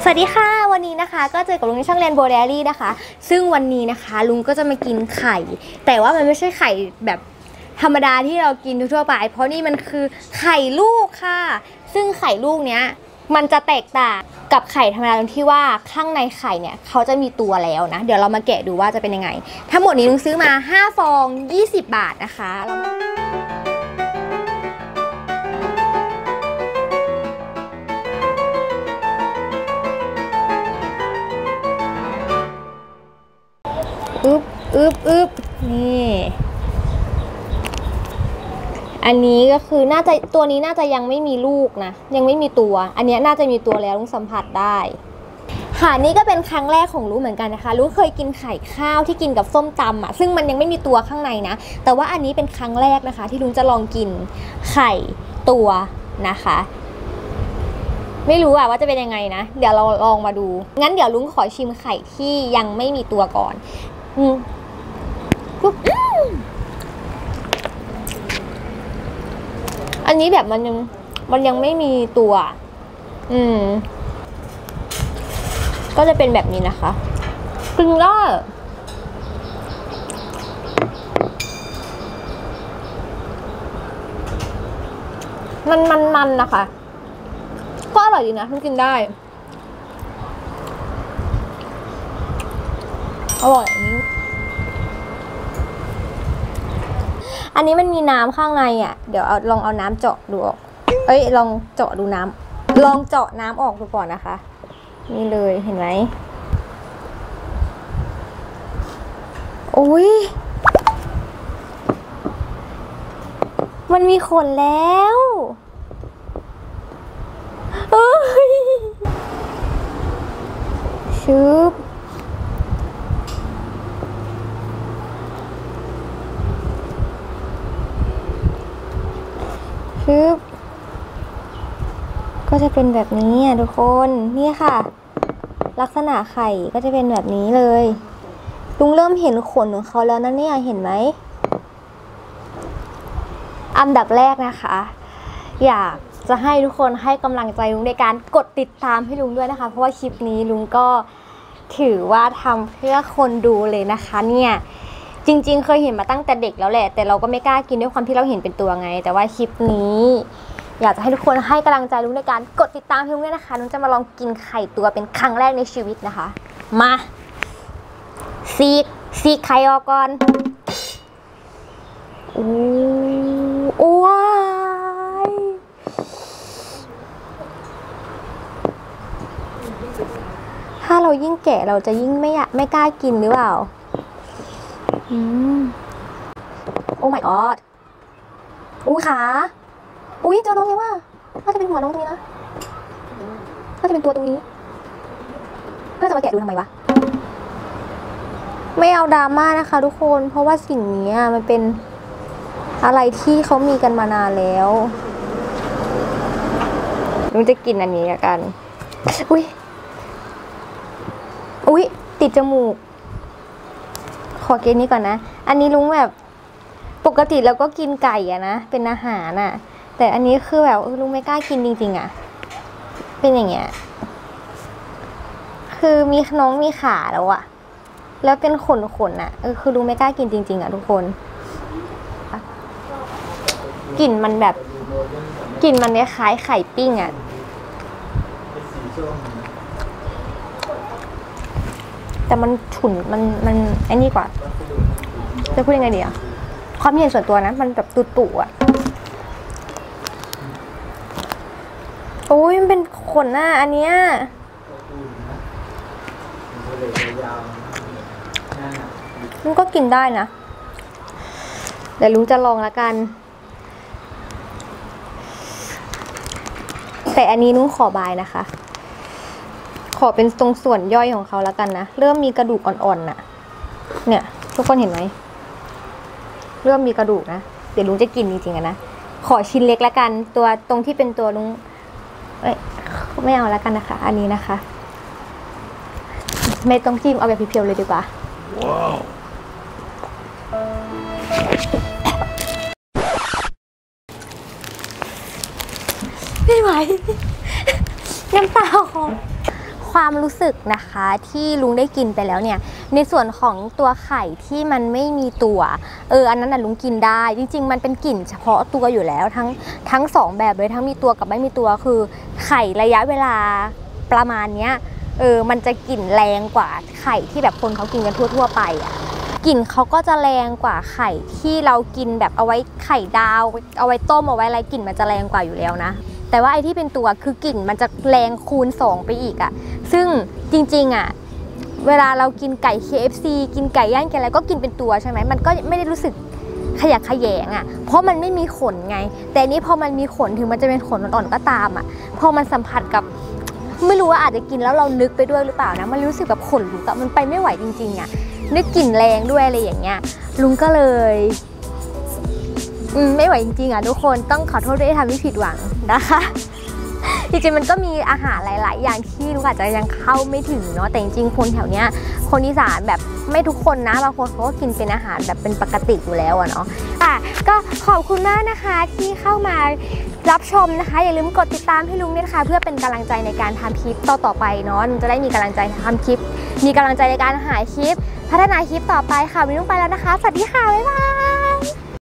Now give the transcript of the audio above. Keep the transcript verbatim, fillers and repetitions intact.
วัสดีค่ะวันนี้นะคะก็เจอกับลุงในช่องเรียนโบเดลี่นะคะซึ่งวันนี้นะคะลุงก็จะมากินไข่แต่ว่ามันไม่ใช่ไข่แบบธรรมดาที่เรากินทั่วไปเพราะนี่มันคือไข่ลูกค่ะซึ่งไข่ลูกเนี้ยมันจะแตกต่างกับไข่ธรรมดาตรงที่ว่าข้างในไข่เนี่ยเขาจะมีตัวแล้วนะเดี๋ยวเรามาแกะดูว่าจะเป็นยังไงทั้งหมดนี้ลุงซื้อมาห้าฟองยี่สิบบาทนะคะอึบอึบอึบนี่อันนี้ก็คือน่าจะตัวนี้น่าจะยังไม่มีลูกนะยังไม่มีตัวอันนี้น่าจะมีตัวแล้วลุงสัมผัสได้ค่ะนี่ก็เป็นครั้งแรกของลุงเหมือนกันนะคะลุงเคยกินไข่ข้าวที่กินกับส้มตำอ่ะซึ่งมันยังไม่มีตัวข้างในนะแต่ว่าอันนี้เป็นครั้งแรกนะคะที่ลุงจะลองกินไข่ตัวนะคะไม่รู้อะว่าจะเป็นยังไงนะเดี๋ยวเราลองมาดูงั้นเดี๋ยวลุงขอชิมไข่ที่ยังไม่มีตัวก่อนอืมอันนี้แบบมันยังมันยังไม่มีตัวอืมก็จะเป็นแบบนี้นะคะกินได้มันมันมันนะคะก็อร่อยดีนะมันกินได้อร่อยอันนี้อันนี้มันมีน้ำข้างในอ่ะเดี๋ยวเอาลองเอาน้ำเจาะดูออกเอ้ยลองเจาะดูน้ำลองเจาะน้ำออกดูก่อนนะคะนี่เลยเห็นไหมโอ้ยมันมีขนแล้วเอ้ยชึบก็จะเป็นแบบนี้อ่ะทุกคนนี่ค่ะลักษณะไข่ก็จะเป็นแบบนี้เลยลุงเริ่มเห็นขนของเขาแล้วนะเนี่ยเห็นไหมอันดับแรกนะคะอยากจะให้ทุกคนให้กำลังใจลุงในการกดติดตามให้ลุงด้วยนะคะเพราะว่าคลิปนี้ลุงก็ถือว่าทำเพื่อคนดูเลยนะคะเนี่ยจริงๆเคยเห็นมาตั้งแต่เด็กแล้วแหละแต่เราก็ไม่กล้ากินด้วยความที่เราเห็นเป็นตัวไงแต่ว่าคลิปนี้อยากจะให้ทุกคนให้กำลังใจลุงในการกดติดตามลุงด้วยนะคะลุงจะมาลองกินไข่ตัวเป็นครั้งแรกในชีวิตนะคะมาซีกซีกไข่ออกก่อนโอ้ว้ายถ้าเรายิ่งแกะเราจะยิ่งไม่อยากไม่กล้ากินหรือเปล่าอืมโอ้ my god อู้ขาอุ้ยเจอน้องยังว่าน่าจะเป็นหัวน้องตรงนี้นะน่าจะเป็นตัวตรงนี้น่าจะมาแกะดูทำไมวะไม่เอาดราม่านะคะทุกคนเพราะว่าสิ่งนี้มันเป็นอะไรที่เขามีกันมานานแล้วลุงจะกินอันนี้กันอุ้ยอุ้ยติดจมูกขอกินนี้ก่อนนะอันนี้ลุงแบบปกติเราก็กินไก่อะนะเป็นอาหารอะแต่อันนี้คือแบบลุงไม่กล้ากินจริงๆอะเป็นอย่างเงี้ยคือมีน้องมีขาแล้วอะแล้วเป็นขนขนอะเออคือลุงไม่กล้ากินจริงๆอะทุกคนกลิ่นมันแบบกลิ่นมันคล้ายไข่ปิ้งอะแต่มันฉุนมันมันไอ้นี่กว่าจะพูดยังไงดีอะความเห็นส่วนตัวนะมันแบบตุ่ๆอะโอ้ยมันเป็นขนหน้าอันเนี้ยลุงก็กินได้นะเดี๋ยวลุงจะลองละกันแต่อันนี้ลุงขอบายนะคะขอเป็นตรงส่วนย่อยของเขาละกันนะเริ่มมีกระดูกอ่อนๆน่ะเนี่ยทุกคนเห็นไหมเริ่มมีกระดูกนะเดี๋ยวลุงจะกินจริงๆนะขอชิ้นเล็กละกันตัวตรงที่เป็นตัวลุงเอ้ยไม่เอาแล้วกันนะคะอันนี้นะคะไม่ต้องจิ้มเอาแบบเพียวๆเลยดีกว่าว้าวไม่ไหวน้ำตาคอคความรู้สึกนะคะที่ลุงได้กินไปแล้วเนี่ยในส่วนของตัวไข่ที่มันไม่มีตัวเอออันนั้นน่ะลุงกินได้จริงๆมันเป็นกลิ่นเฉพาะตัวอยู่แล้วทั้งทั้งสองแบบเลยทั้งมีตัวกับไม่มีตัวคือไข่ระยะเวลาประมาณเนี้ยเออมันจะกลิ่นแรงกว่าไข่ที่แบบคนเขากินกันทั่วๆไปอ่ะกลิ่นเขาก็จะแรงกว่าไข่ที่เรากินแบบเอาไว้ไข่ดาวเอาไว้ต้มเอาไว้อะไรกลิ่นมันจะแรงกว่าอยู่แล้วนะแต่ว่าไอ้ที่เป็นตัวคือกลิ่นมันจะแรงคูณสองไปอีกอ่ะซึ่งจริงๆอ่ะเวลาเรากินไก่ เค เอฟ ซี กินไก่ย่างกินอะไรก็กินเป็นตัวใช่ไหมมันก็ไม่ได้รู้สึกขยักขยงอ่ะเพราะมันไม่มีขนไงแต่นี้พอมันมีขนถึงมันจะเป็นขนอ่อนๆก็ตามอ่ะพอมันสัมผัสกับไม่รู้ว่าอาจจะกินแล้วเรานึกไปด้วยหรือเปล่านะมันรู้สึกแบบขนลุกอะมันไปไม่ไหวจริงๆอ่ะนึกกลิ่นแรงด้วยอะไรอย่างเงี้ยลุงก็เลยอืมไม่ไหวจริงๆอ่ะทุกคนต้องขอโทษด้วยที่ทำให้ผิดหวังนะคะจริงๆมันก็มีอาหารหลายๆอย่างที่ลุงอาจจะยังเข้าไม่ถึงเนาะแต่จริงๆคนแถวเนี้ยคนอีสานแบบไม่ทุกคนนะบางคนเขาก็กินเป็นอาหารแบบเป็นปกติอยู่แล้วอะเนาะอ่ะก็ขอบคุณมากนะคะที่เข้ามารับชมนะคะอย่าลืมกดติดตามให้ลุงด้วยนะคะเพื่อเป็นกำลังใจในการทำคลิปต่อๆไปเนาะลุงจะได้มีกำลังใจทำคลิปมีกำลังใจในการหาคลิปพัฒนาคลิปต่อไปค่ะวันนี้ลุงไปแล้วนะคะสวัสดีค่ะบ๊ายบาย